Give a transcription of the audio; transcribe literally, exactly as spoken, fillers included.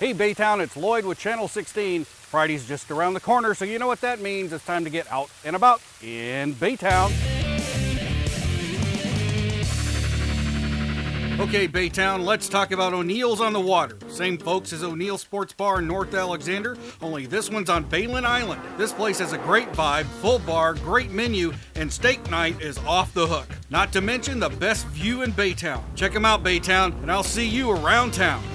Hey Baytown, it's Lloyd with Channel sixteen. Friday's just around the corner, so you know what that means. It's time to get out and about in Baytown. Okay, Baytown, let's talk about O'Neill's on the Water. Same folks as O'Neill Sports Bar in North Alexander, only this one's on Bayland Island. This place has a great vibe, full bar, great menu, and steak night is off the hook. Not to mention the best view in Baytown. Check them out, Baytown, and I'll see you around town.